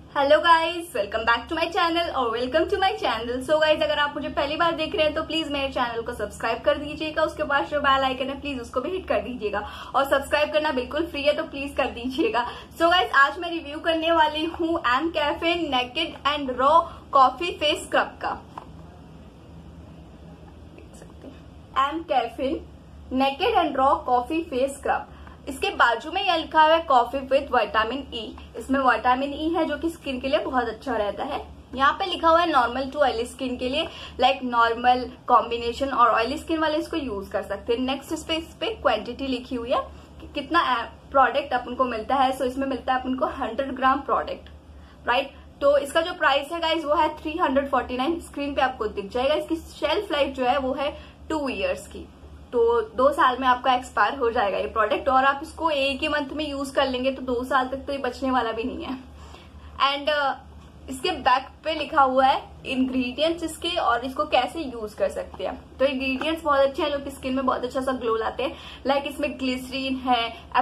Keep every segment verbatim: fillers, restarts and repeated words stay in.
Hello guys, welcome back to my channel और welcome to my channel. So guys, अगर आप मुझे पहली बार देख रहे हैं तो प्लीज मेरे चैनल को सब्सक्राइब कर दीजिएगा। उसके बाद जो बेल आइकन है प्लीज उसको भी हिट कर दीजिएगा और सब्सक्राइब करना बिल्कुल फ्री है, तो प्लीज कर दीजिएगा। सो गाइज, आज मैं रिव्यू करने वाली हूँ mCaffeine naked and raw coffee face scrub का। mCaffeine naked and raw coffee face scrub. इसके बाजू में यह लिखा हुआ है कॉफी विद विटामिन ई। इसमें विटामिन ई है जो कि स्किन के लिए बहुत अच्छा रहता है। यहाँ पे लिखा हुआ है नॉर्मल टू ऑयली स्किन के लिए, लाइक नॉर्मल कॉम्बिनेशन और ऑयली स्किन वाले इसको यूज कर सकते हैं। नेक्स्ट इस पे इस पे क्वांटिटी लिखी हुई है कि कितना प्रोडक्ट अपन को मिलता है। सो इसमें मिलता है अपन को हंड्रेड ग्राम प्रोडक्ट, राइट। तो इसका जो प्राइस है गाइज वो है three hundred forty nine. Screen पे आपको दिख जाएगा। इसकी शेल्फ लाइफ जो है वो है टू ईयर्स की, तो दो साल में आपका एक्सपायर हो जाएगा ये प्रोडक्ट। और आप इसको एक ही मंथ में यूज कर लेंगे तो दो साल तक तो ये बचने वाला भी नहीं है। एंड uh, इसके बैक पे लिखा हुआ है इंग्रेडिएंट्स इसके और इसको कैसे यूज कर सकते हैं। तो इंग्रेडिएंट्स बहुत अच्छे हैं जो कि स्किन में बहुत अच्छा सा ग्लो लाते हैं। लाइक इसमें ग्लिसरीन है,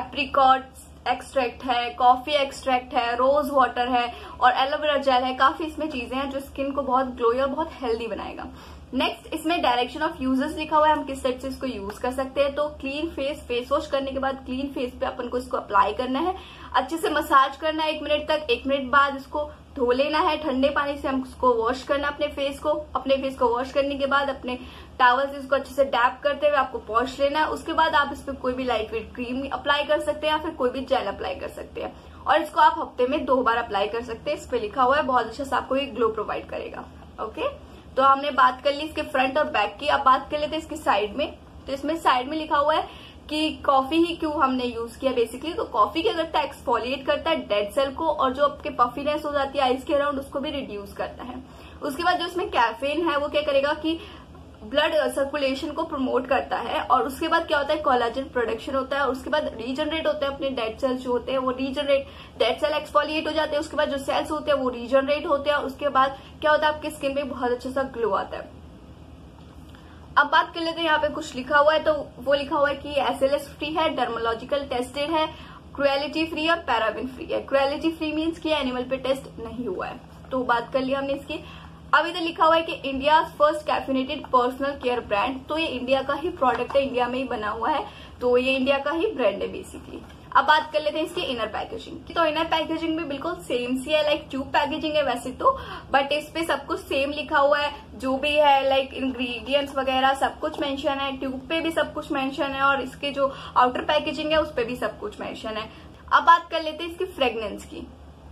एप्रिकॉट एक्सट्रैक्ट है, कॉफी एक्सट्रैक्ट है, रोज वाटर है और एलोवेरा जेल है। काफी इसमें चीजें हैं जो स्किन को बहुत ग्लोई और बहुत हेल्दी बनाएगा। नेक्स्ट इसमें डायरेक्शन ऑफ यूजेस लिखा हुआ है, हम किस टाइप से इसको यूज कर सकते हैं। तो क्लीन फेस, फेस वॉश करने के बाद क्लीन फेस पे अपन को इसको अप्लाई करना है, अच्छे से मसाज करना है एक मिनट तक। एक मिनट बाद इसको धो लेना है ठंडे पानी से। हम इसको वॉश करना अपने फेस को। अपने फेस को वॉश करने के बाद अपने टॉवल से इसको अच्छे से डैप करते हुए आपको वॉश लेना है। उसके बाद आप इस पर कोई भी लाइट वेट क्रीम अप्लाई कर सकते हैं या फिर कोई भी जेल अप्लाई कर सकते हैं और इसको आप हफ्ते में दो बार अप्लाई कर सकते हैं। इस पे लिखा हुआ है बहुत अच्छा सा आपको ये ग्लो प्रोवाइड करेगा। ओके, तो हमने बात कर ली इसके फ्रंट और बैक की। अब बात कर लेते हैं इसकी साइड में। तो इसमें साइड में लिखा हुआ है कि कॉफी ही क्यों हमने यूज किया बेसिकली। तो कॉफी क्या करता है, एक्सफोलिएट करता है डेड सेल को और जो आपके पफीनेस हो जाती है आईज के अराउंड उसको भी रिड्यूस करता है। उसके बाद जो इसमें कैफीन है वो क्या करेगा कि ब्लड सर्कुलेशन को प्रमोट करता है और उसके बाद क्या होता है, कोलाजन प्रोडक्शन होता है और उसके बाद रीजनरेट होते हैं अपने डेड सेल्स जो होते हैं वो रीजनरेट, डेड सेल एक्सफोलिएट हो जाते हैं। उसके बाद जो सेल्स होते हैं वो रीजनरेट होते हैं और उसके बाद क्या होता है, आपकी स्किन पे बहुत अच्छा सा ग्लो आता है। अब बात कर लेते हैं, यहाँ पे कुछ लिखा हुआ है। तो वो लिखा हुआ है कि एसएलएस फ्री है, डर्मोलॉजिकल टेस्टेड है, क्रुएलिटी फ्री और पैराबिन फ्री है। क्रुएलिटी फ्री मीन्स कि एनिमल पे टेस्ट नहीं हुआ है। तो बात कर लिया हमने इसकी। अब इधर लिखा हुआ है कि India first caffeinated personal care brand. तो ये इंडिया का ही प्रोडक्ट है, इंडिया में ही बना हुआ है, तो ये इंडिया का ही ब्रांड है बेसिकली। अब बात कर लेते हैं इसकी इनर पैकेजिंग की। तो इनर पैकेजिंग भी बिल्कुल सेम सी है, लाइक ट्यूब पैकेजिंग है वैसे तो, बट इस पे सब कुछ सेम लिखा हुआ है जो भी है, लाइक इंग्रेडिएंट्स वगैरह सब कुछ मेंशन है। ट्यूब पे भी सब कुछ मेंशन है और इसके जो आउटर पैकेजिंग है उस पे भी सब कुछ मेंशन है। अब बात कर लेते हैं इसकी फ्रेग्रेंस की।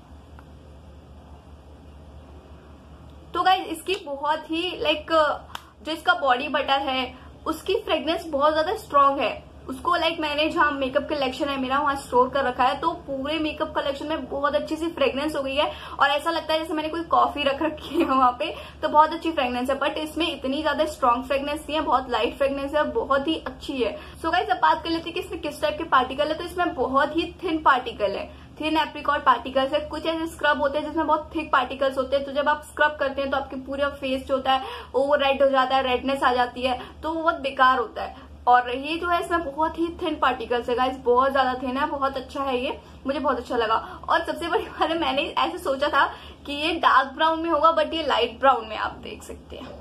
तो गाइज इसकी बहुत ही लाइक जो इसका बॉडी बटर है उसकी फ्रेग्रेंस बहुत ज्यादा स्ट्रांग है। उसको लाइक मैंने जहाँ मेकअप कलेक्शन है मेरा वहां स्टोर कर रखा है, तो पूरे मेकअप कलेक्शन में बहुत अच्छी सी फ्रेग्रेंस हो गई है और ऐसा लगता है जैसे मैंने कोई कॉफी रख रखी है वहां पे। तो बहुत अच्छी फ्रेग्रेंस है, बट इसमें इतनी ज्यादा स्ट्रांग फ्रेग्रेंस नहीं है, बहुत लाइट फ्रेग्रेंस है, बहुत ही अच्छी है। सो गाइज अब बात कर लेते हैं कि इसमें किस टाइप के पार्टिकल है। तो इसमें बहुत ही थिन पार्टिकल है, थिन एप्रिकॉट पार्टिकल्स है। कुछ ऐसे स्क्रब होते हैं जिसमें बहुत थिक पार्टिकल्स होते हैं, तो जब आप स्क्रब करते हैं तो आपके पूरा फेस जो होता है वो रेड हो जाता है, रेडनेस आ जाती है, तो वो बहुत बेकार होता है। और ये जो है इसमें बहुत ही थिन पार्टिकल्स है गाइस, बहुत ज्यादा थिन है, बहुत अच्छा है ये, मुझे बहुत अच्छा लगा। और सबसे बड़ी बात है, मैंने ऐसे सोचा था कि ये डार्क ब्राउन में होगा, बट ये लाइट ब्राउन में आप देख सकते हैं।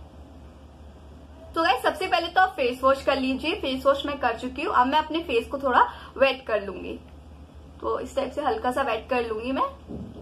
तो गाइस सबसे पहले तो आप फेस वॉश कर लीजिए। फेस वॉश मैं कर चुकी हूँ। अब मैं अपने फेस को थोड़ा वेट कर लूंगी। तो इस टाइप से हल्का सा वेट कर लूंगी मैं।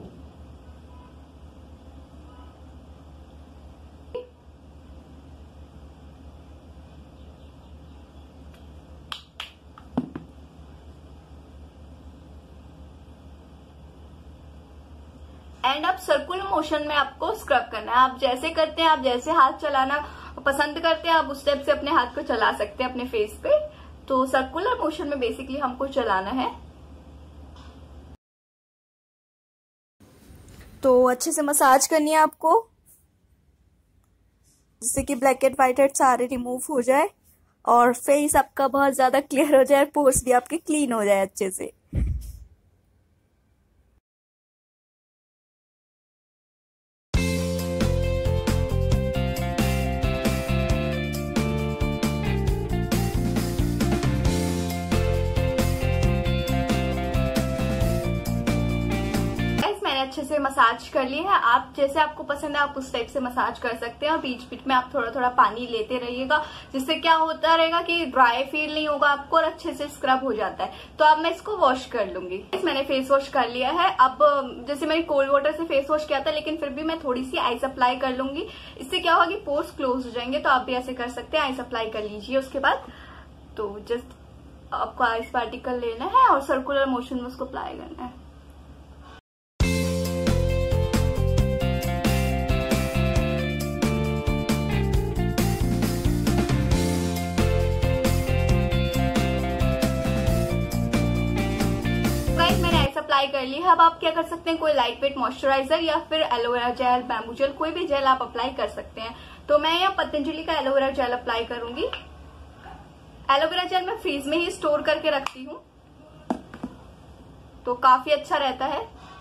एंड अब सर्कुलर मोशन में आपको स्क्रब करना है। आप जैसे करते हैं, आप जैसे हाथ चलाना पसंद करते हैं आप उस टाइप से अपने हाथ को चला सकते हैं अपने फेस पे। तो सर्कुलर मोशन में बेसिकली हमको चलाना है। तो अच्छे से मसाज करनी है आपको, जिससे कि ब्लैक एंड व्हाइट हेड सारे रिमूव हो जाए और फेस आपका बहुत ज्यादा क्लियर हो जाए, पोर्स भी आपके क्लीन हो जाए अच्छे से। अच्छे से मसाज कर लिए है। आप जैसे आपको पसंद है आप उस टाइप से मसाज कर सकते हैं और बीच बीच में आप थोड़ा थोड़ा पानी लेते रहिएगा, जिससे क्या होता रहेगा कि ड्राई फील नहीं होगा आपको और अच्छे से स्क्रब हो जाता है। तो अब मैं इसको वॉश कर लूंगी। मैंने फेस वॉश कर लिया है। अब जैसे मैंने कोल्ड वाटर से फेस वॉश किया था, लेकिन फिर भी मैं थोड़ी सी आइस अप्लाई कर लूंगी। इससे क्या होगा कि पोर्स क्लोज हो जाएंगे। तो आप भी ऐसे कर सकते हैं, आइस अप्लाई कर लीजिए। उसके बाद तो जस्ट आपको आइस पार्टिकल लेना है और सर्कुलर मोशन में उसको अप्लाई करना है। अप्लाई कर ली है। अब आप क्या कर सकते हैं, कोई लाइट वेट मॉइस्चराइजर या फिर एलोवेरा जेल, बैम्बू जेल, कोई भी जेल आप अप्लाई कर सकते हैं। तो मैं यहाँ पतंजलि का एलोवेरा जेल अप्लाई करूंगी। एलोवेरा जेल मैं फ्रीज में ही स्टोर करके रखती हूँ, तो काफी अच्छा रहता है।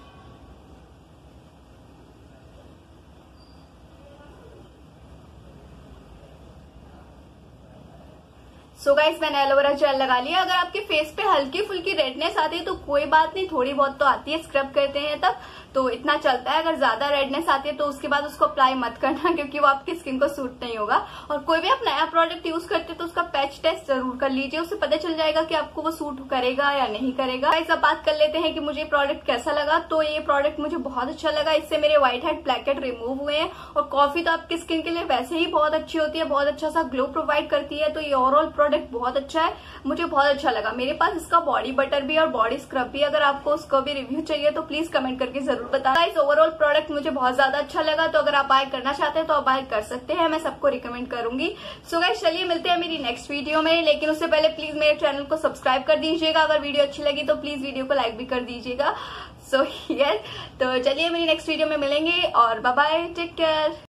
सो गाइस मैंने एलोवेरा जेल लगा लिया। अगर आपके फेस पे हल्की फुल्की रेडनेस आती है तो कोई बात नहीं, थोड़ी बहुत तो आती है, स्क्रब करते हैं तब तो इतना चलता है। अगर ज्यादा रेडनेस आती है तो उसके बाद उसको अप्लाई मत करना, क्योंकि वो आपकी स्किन को सूट नहीं होगा। और कोई भी आप नया प्रोडक्ट यूज करते हैं तो उसका पैच टेस्ट जरूर कर लीजिए, उससे पता चल जाएगा कि आपको वो सूट करेगा या नहीं करेगा। गाइस अब बात कर लेते हैं कि मुझे प्रोडक्ट कैसा लगा। तो ये प्रोडक्ट मुझे बहुत अच्छा लगा। इससे मेरे white head black head remove हुए हैं। और कॉफी तो आपकी स्किन के लिए वैसे ही बहुत अच्छी होती है, बहुत अच्छा सा ग्लो प्रोवाइड करती है। तो ये ओवरऑल प्रोडक्ट बहुत अच्छा है, मुझे बहुत अच्छा लगा। मेरे पास इसका बॉडी बटर भी और बॉडी स्क्रब भी, अगर आपको उसका भी रिव्यू चाहिए तो प्लीज कमेंट करके जरूर बताना। इस ओवरऑल प्रोडक्ट मुझे बहुत ज्यादा अच्छा लगा। तो अगर आप बाय करना चाहते हैं तो आप बाय कर सकते हैं, मैं सबको रिकमेंड करूंगी। सो गाइस चलिए मिलते हैं मेरी नेक्स्ट वीडियो में, लेकिन उससे पहले प्लीज मेरे चैनल को सब्सक्राइब कर दीजिएगा। अगर वीडियो अच्छी लगी तो प्लीज वीडियो को लाइक भी कर दीजिएगा। सो यस, तो चलिए मेरी नेक्स्ट वीडियो में मिलेंगे और बाय बाय, टेक केयर।